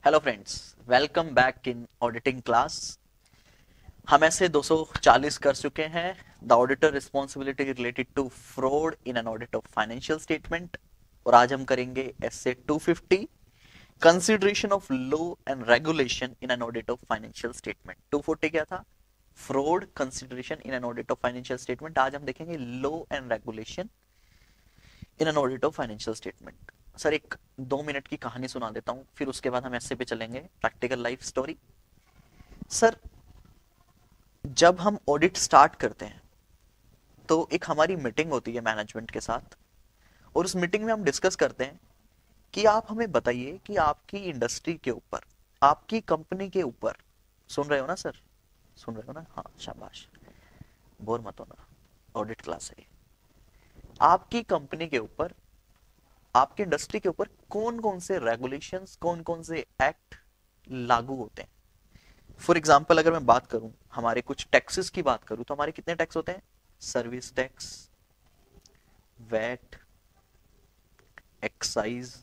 Hello friends, welcome back in auditing class. हम SA 240 कर चुके हैं the auditor responsibility related to fraud in an audit of financial statement. और आज हम करेंगे SA 250 consideration of law and regulation in an audit of financial statement. 240 क्या था? Fraud consideration in an audit of financial statement. आज हम देखेंगे law and regulation in an audit of financial statement. Sir एक 2 मिनट की कहानी सुना देता हूँ, फिर उसके बाद हम ऐसे पे चलेंगे प्रैक्टिकल लाइफ स्टोरी। सर जब हम ऑडिट स्टार्ट करते हैं तो एक हमारी मीटिंग होती है मैनेजमेंट के साथ, और उस मीटिंग में हम डिस्कस करते हैं कि आप हमें बताइए कि आपकी इंडस्ट्री के ऊपर, आपकी कंपनी के ऊपर, सुन रहे हो ना सर? सुन रहे हो ना? हाँ शाबाश, बोर मत होना, ऑडिट क्लास है ये। आपकी कंपनी के ऊपर, आपकी इंडस्ट्री के ऊपर कौन कौन से रेगुलेशंस, कौन कौन से एक्ट लागू होते हैं। फॉर एग्जाम्पल अगर मैं बात करूं, हमारे कुछ टैक्सेस की बात करूं तो हमारे कितने टैक्स होते हैं? Service tax, VAT, excise,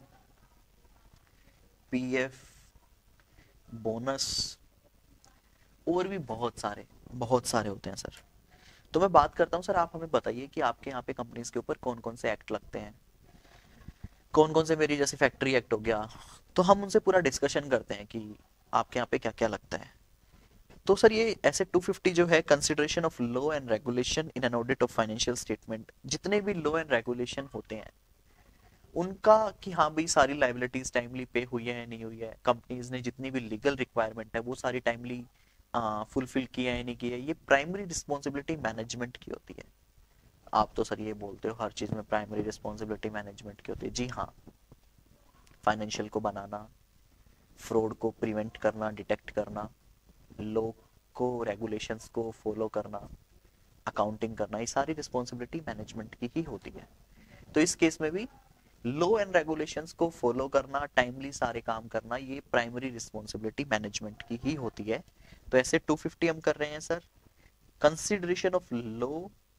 PF, bonus, और भी बहुत सारे होते हैं सर। तो मैं बात करता हूं सर, आप हमें बताइए कि आपके यहाँ पे कंपनीज के ऊपर कौन कौन से एक्ट लगते हैं, कौन कौन से, मेरी जैसे फैक्ट्री एक्ट हो गया। तो हम उनसे पूरा डिस्कशन करते हैं कि आपके यहाँ पे क्या क्या लगता है। तो सर ये ऐसे 250 जो है consideration of law and regulation in an audit of financial statement, जितने भी लॉ एंड रेगुलेशन होते हैं उनका, कि हाँ भाई सारी लाइबिलिटीज टाइमली पे हुई है या नहीं हुई है, कंपनीज ने जितनी भी लीगल रिक्वायरमेंट है वो सारी टाइमली फुलफिल किया है या नहीं किया है, ये प्राइमरी रिस्पॉन्सिबिलिटी मैनेजमेंट की होती है। आप तो सर ये बोलते हो हर चीज में प्राइमरी रिस्पॉन्सिबिलिटी मैनेजमेंट की होती है। जी हाँ, फाइनेंशियल को बनाना, फ्रॉड को प्रिवेंट करना, डिटेक्ट करना, लॉ को, रेगुलेशंस को फॉलो करना, अकाउंटिंग करना, ये सारी रिस्पॉन्सिबिलिटी मैनेजमेंट की ही होती है। तो इस केस में भी लॉ एंड रेगुलेशंस को फॉलो करना, टाइमली सारे काम करना, ये प्राइमरी रिस्पॉन्सिबिलिटी मैनेजमेंट की ही होती है। तो ऐसे 250 हम कर रहे हैं sir, consideration of law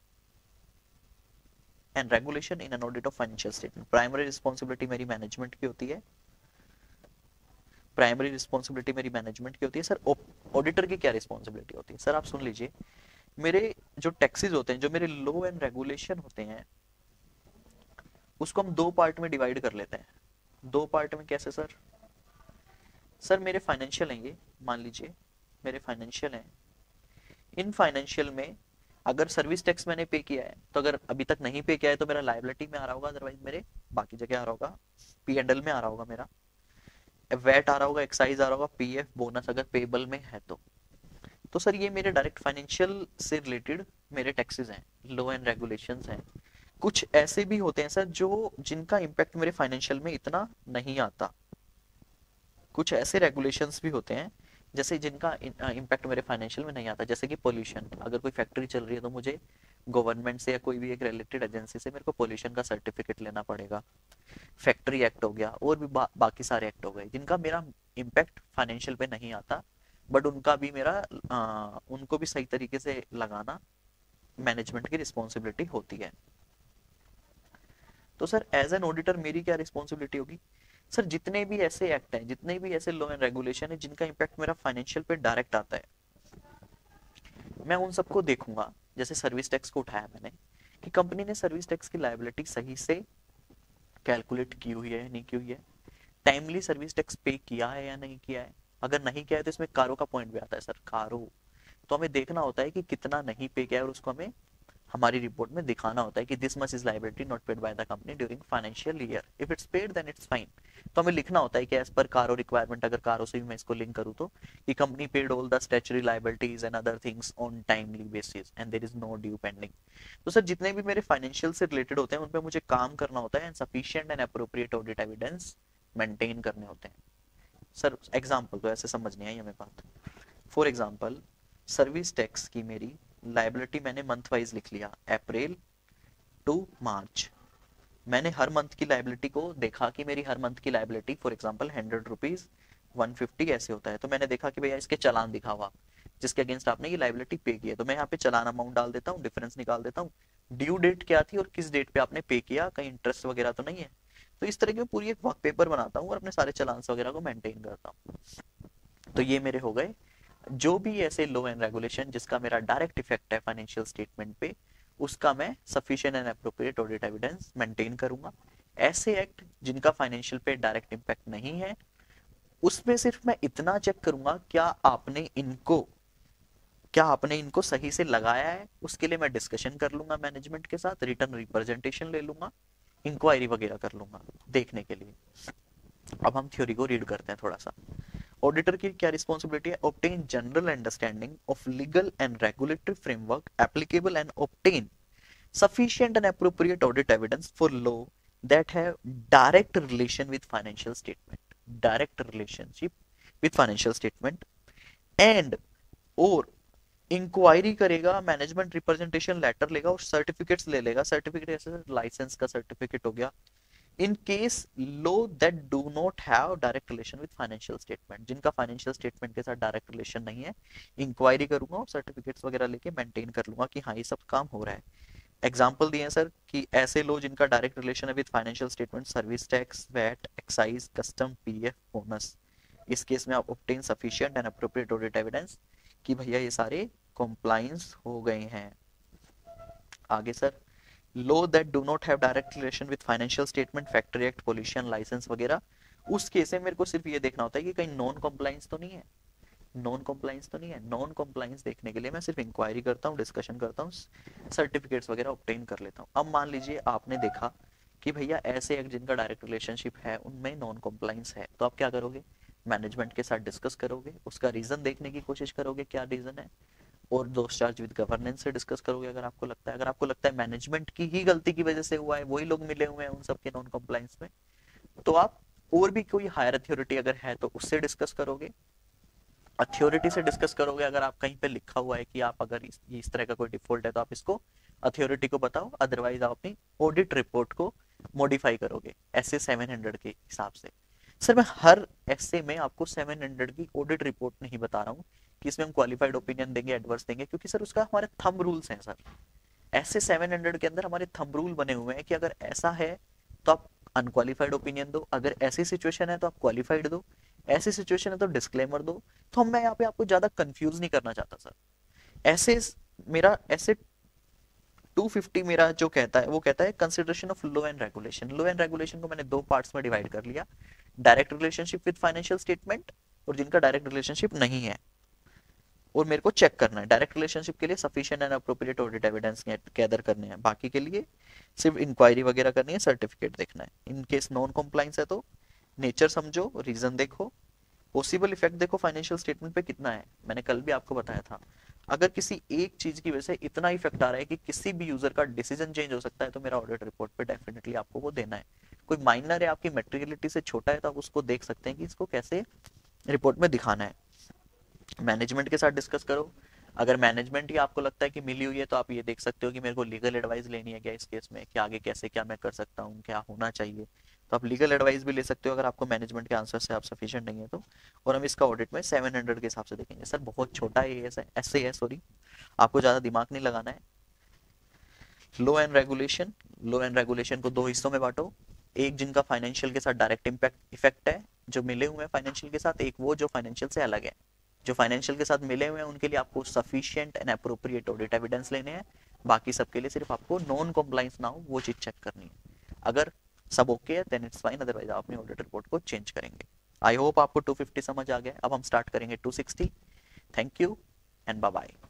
and regulation in an audit of financial statement. Primary responsibility मेरी मैनेजमेंट की होती है, प्राइमरी रिस्पॉन्सिबिलिटी मेरी मैनेजमेंट की होती है। सर ऑडिटर की क्या रिस्पॉन्सिबिलिटी होती है? सर आप सुन लीजिए, मेरे जो टैक्सेस होते हैं, जो मेरे लॉ एंड रेगुलेशन होते हैं, उसको हम दो पार्ट में डिवाइड कर लेते हैं। दो पार्ट में कैसे सर? सर मेरे फाइनेंशियल हैं ये, मान लीजिए मेरे फाइनेंशियल हैं। इन फाइनेंशियल में अगर सर्विस टैक्स मैंने पे किया है, तो अगर अभी तक नहीं पे किया है तो मेरा लाइबिलिटी में आ रहा होगा, अदरवाइज मेरे बाकी जगह आ रहा होगा, पी एंड एल में आ रहा होगा मेरा, वैट आ रहा होगा, एक्साइज आ रहा होगा, पीएफ, बोनस अगर पेबल में है तो सर ये मेरे डायरेक्ट फाइनेंशियल से रिलेटेड मेरे टैक्सेस हैं, लॉ एंड रेगुलेशंस हैं। कुछ ऐसे भी होते हैं सर जो, जिनका इम्पैक्ट मेरे फाइनेंशियल में इतना नहीं आता। कुछ ऐसे रेगुलेशंस भी होते हैं जैसे जिनका इम्पैक्ट मेरे फाइनेंशियल में नहीं आता, जैसे कि पोल्यूशन। अगर कोई फैक्ट्री चल रही है तो मुझे गवर्नमेंट से या कोई भी एक रिलेटेड एजेंसी से मेरे को पोल्यूशन का सर्टिफिकेट लेना पड़ेगा। फैक्ट्री एक्ट हो गया, और भी बाकी सारे एक्ट हो गए जिनका मेरा इम्पैक्ट फाइनेंशियल पे नहीं आता, बट उनका भी मेरा उनको भी सही तरीके से लगाना मैनेजमेंट की रिस्पॉन्सिबिलिटी होती है। तो सर एज एन ऑडिटर मेरी क्या रिस्पॉन्सिबिलिटी होगी? सर जितने भी ऐसे एक्ट हैं, जितने भी ऐसे लॉ एंड रेगुलेशन है जिनका इम्पैक्ट मेरा फाइनेंशियल पे डायरेक्ट आता है, मैं उन सबको देखूंगा। जैसे सर्विस टैक्स को उठाया मैंने, कि कंपनी ने सर्विस टैक्स की लायबिलिटी सही से कैलकुलेट की हुई है या नहीं की हुई है, टाइमली सर्विस टैक्स पे किया है या नहीं किया है। अगर नहीं किया है तो इसमें कारो का पॉइंट भी आता है सर, कारो। तो हमें देखना होता है कि कितना नहीं पे किया है, और उसको हमें हमारी रिपोर्ट में दिखाना होता है कि this much is liability not paid by the company during financial year, if it's paid then it's fine. तो हमें लिखना होता है कि एज पर कारो रिक्वायरमेंट, अगर कारो से भी मैं इसको लिंक करूँ तो, कि company paid all the statutory liabilities and other things on timely basis and there is no due pending. तो सर जितने भी मेरे फाइनेंशियल से रिलेटेड होते हैं उन पर मुझे काम करना होता है, and sufficient and appropriate audit evidence maintain करने होते हैं। सर एग्जाम्पल तो ऐसे समझ नहीं आई हमें बात। फॉर एग्जाम्पल सर्विस टैक्स की मेरी लाइबिलिटी मैंने मंथ वाइज लिख लिया, अप्रैल टू मार्च। मैंने हर मंथ की लाइबिलिटी को देखा कि मेरी हर मंथ की लाइबिलिटी फॉर एग्जांपल 100 रुपीज, 150 ऐसे होता है। तो मैंने देखा कि भैया इसके चालान दिखा हुआ जिसके अगेंस्ट आपने ये लाइबिलिटी पे की है, तो मैं यहाँ पे चालान अमाउंट डाल देता हूँ, डिफरेंस निकाल देता हूँ, ड्यू डेट क्या थी और किस डेट पे आपने पे किया, कहीं इंटरेस्ट वगैरह तो नहीं है। तो इस तरह की पूरी एक वर्क पेपर बनाता हूँ और अपने सारे चलान्स वगैरह को मेंटेन करता हूँ। तो ये मेरे हो गए जो भी ऐसे लॉ एंड रेगुलेशन जिसका मेरा डायरेक्ट इफेक्ट है फाइनेंशियल स्टेटमेंट पे, उसका मैं sufficient and appropriate audit evidence maintain करूंगा। ऐसे एक्ट जिनका फाइनेंशियल पे डायरेक्ट इम्पैक्ट नहीं है, उसमें सिर्फ मैं इतना चेक करूंगा क्या आपने इनको सही से लगाया है। उसके लिए मैं डिस्कशन कर लूंगा मैनेजमेंट के साथ, रिटर्न रिप्रेजेंटेशन ले लूंगा, इंक्वायरी वगैरह कर लूंगा देखने के लिए। अब हम थ्योरी को रीड करते हैं थोड़ा सा। ऑडिटर की क्या रिस्पॉन्सिबिलिटी है? Obtain general understanding of legal and regulatory framework applicable and obtain sufficient and appropriate audit evidence for law that have direct relation with financial statement, direct relationship with financial statement, and और inquiry करेगा, management representation letter लेगा और certificates ले लेगा। Certificate ऐसे licence का certificate हो गया। In case laws that do not have direct relation with financial statement, जिनका फाइनेंशियल स्टेटमेंट के साथ डायरेक्ट रिलेशन नहीं है, इंक्वायरी करूंगा और सर्टिफिकेट्स वगैरह लेके मेंटेन कर लूंगा कि हाँ ये सब काम हो रहा है। एग्जाम्पल दिए हैं सर कि ऐसे लो जिनका डायरेक्ट रिलेशन है with financial statement, service tax, VAT, excise, custom, PF, bonus. इस केस में आप obtain sufficient and appropriate audit evidence कि भैया ये सारे कॉम्प्लाइंस हो गए हैं। आगे sir, laws that do not have direct relation with financial statement, factory act, pollution licence वगैरह, उस केस में मेरे को सिर्फ ये देखना होता है कि कहीं नॉन कॉम्प्लाइंस तो नहीं है, नॉन कॉम्प्लाइंस तो नहीं है। नॉन कॉम्प्लाइंस देखने के लिए मैं सिर्फ इंक्वायरी करता हूँ, डिस्कशन करता हूँ, सर्टिफिकेट्स वगैरह ऑब्टेन कर लेता हूँ। अब मान लीजिए आपने देखा कि भैया ऐसे एक्ट जिनका डायरेक्ट रिलेशनशिप है उनमें नॉन कॉम्प्लाइंस है, तो आप क्या करोगे? मैनेजमेंट के साथ डिस्कस करोगे, उसका रीजन देखने की कोशिश करोगे क्या रीजन है, और दोष चार्ज विद गवर्नेंस से डिस्कस करोगे। अगर आपको लगता है मैनेजमेंट की ही गलती की वजह से हुआ है, वही लोग मिले हुए हैं उन सबके नॉन कॉम्प्लाइंस में, तो आप और भी कोई हायर अथॉरिटी अगर है तो उससे डिस्कस करोगे, अथॉरिटी से डिस्कस करोगे। अगर आप कहीं पे लिखा हुआ है कि आप अगर इस तरह का कोई डिफॉल्ट है तो आप इसको अथॉरिटी को बताओ, अदरवाइज आप अपनी ऑडिट रिपोर्ट को मॉडिफाई करोगे ऐसे 700 के हिसाब से। सर मैं हर ऐसे में आपको 700 की ऑडिट रिपोर्ट नहीं बता रहा हूँ कि इसमें हम क्वालिफाइड ओपिनियन देंगे, एडवर्स देंगे, क्योंकि सर उसका हमारे थंब रूल्स हैं सर। ऐसे 700 के अंदर हमारे थंब रूल बने हुए हैं कि अगर ऐसा है तो आप अनक्वालिफाइड ओपिनियन दो, अगर ऐसी सिचुएशन है तो आप क्वालिफाइड दो, ऐसी सिचुएशन है तो डिस्क्लेमर दो। तो मैं यहाँ पे आपको ज्यादा कंफ्यूज नहीं करना चाहता सर। ऐसे मेरा ऐसे 250 मेरा जो कहता है वो कहता है consideration of law and regulation. Law and regulation को मैंने दो पार्ट्स में डिवाइड कर लिया, direct relationship with financial statement और जिनका डायरेक्ट रिलेशनशिप नहीं है, और मेरे को चेक करना है डायरेक्ट रिलेशनशिप के लिए sufficient and appropriate audit evidence gather करने हैं, बाकी के लिए सिर्फ इंक्वायरी वगैरह करनी है, सर्टिफिकेट देखना है। इन केस नॉन कॉम्प्लाइंस है तो नेचर समझो, रीजन देखो, पॉसिबल इफेक्ट देखो फाइनेंशियल स्टेटमेंट पे कितना है। मैंने कल भी आपको बताया था, अगर किसी एक चीज की वजह से इतना इफेक्ट आ रहा है कि किसी भी यूजर का डिसीजन चेंज हो सकता है, तो मेरा ऑडिट रिपोर्ट पे डेफिनेटली आपको वो देना है। कोई माइनर है, आपकी मेटेरियलिटी से छोटा है, तो आप उसको देख सकते हैं कि इसको कैसे रिपोर्ट में दिखाना है। मैनेजमेंट के साथ डिस्कस करो। अगर मैनेजमेंट ही आपको लगता है कि मिली हुई है, तो आप ये देख सकते हो कि मेरे को लीगल एडवाइस लेनी है क्या इस केस में, कि आगे कैसे क्या मैं कर सकता हूँ, क्या होना चाहिए। तो आप लीगल एडवाइस भी ले सकते हो अगर आपको मैनेजमेंट के आंसर से आप सफिशिएंट नहीं है तो। और हम इसका ऑडिट में 700 के हिसाब से देखेंगे। सर बहुत छोटा है ऐसे है, सॉरी, आपको ज्यादा दिमाग नहीं लगाना है। Law and regulation, law and regulation को दो हिस्सों में बांटो, एक जिनका फाइनेंशियल के साथ डायरेक्ट इम्पैक्ट इफेक्ट है, जो मिले हुए हैं फाइनेंशियल के साथ, एक वो जो फाइनेंशियल से अलग है। जो फाइनेंशियल के साथ मिले हुए हैं उनके लिए आपको sufficient and appropriate audit evidence लेने हैं, बाकी सबके लिए सिर्फ आपको नॉन कॉम्प्लाइंस ना हो वो चीज चेक करनी है। अगर सब ओके है देन इट्स फाइन, अदरवाइज आप अपनी ऑडिट रिपोर्ट को चेंज करेंगे। आई होप आपको 250 समझ आ गया। अब हम स्टार्ट करेंगे 260। Thank you and bye bye.